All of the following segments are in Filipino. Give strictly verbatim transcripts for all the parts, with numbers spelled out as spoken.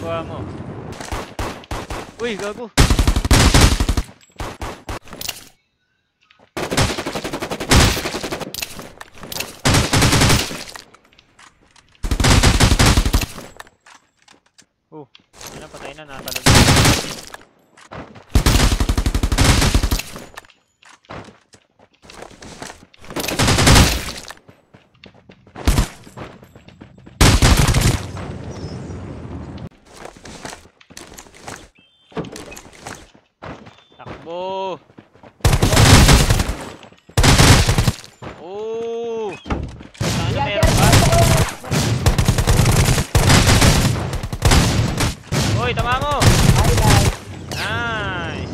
ginagawa mo? Uy, gago. Oh, ano, patay na, natalag. Takbo! Oh! Sana meron ba? Uy, tama mo! Nice!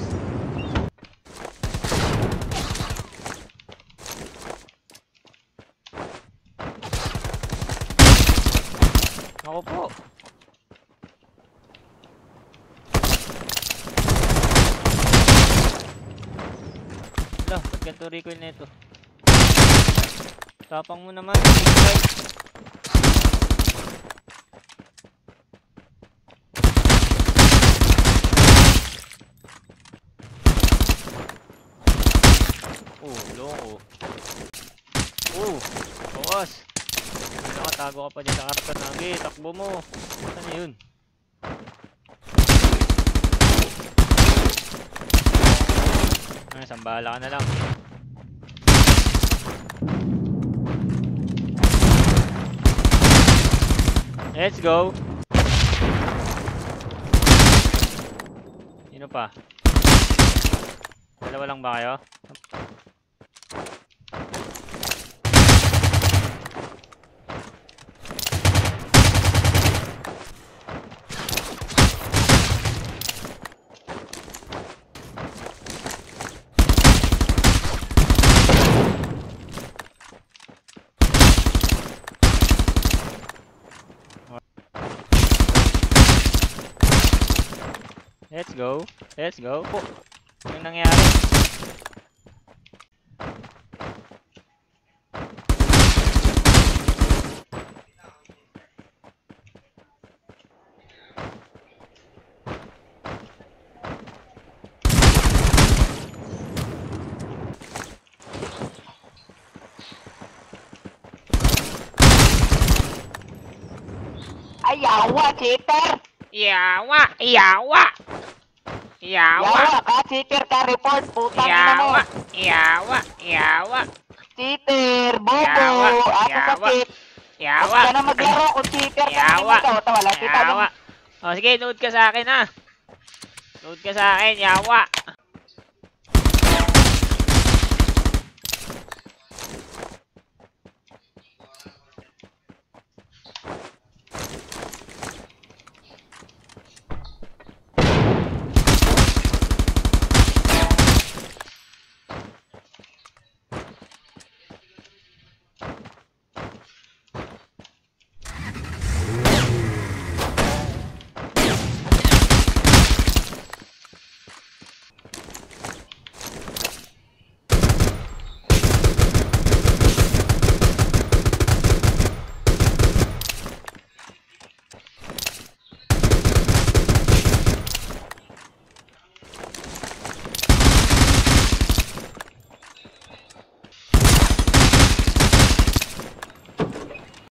Ako po! Lah, ba't ganito recoil na ito? Tapang mo naman, oh, long oh. Oh, bawas. Nakatago ka pa dyan sa karton. Nagi, takbo mo. Saan yun? Ay, sambala ka na lang. Let's go. Sino pa? Dalawa lang ba kayo? Let's go. Let's go. Po. Anong nangyari? Ay, yawa, cheater! Yawa! Yawa! Yawa! Yawa ka, cheater ka, report, putang ina mo! Yawa! Yawa! Yawa! Cheater, bobo! Yawa! Ako Yawa! sakit! Yawa! Huwag ka na maglaro kung cheater ka Yawa! naman ikaw. Ito, wala kita Yawa! O sige, load ka sa akin ha! Load ka sa akin, yawa!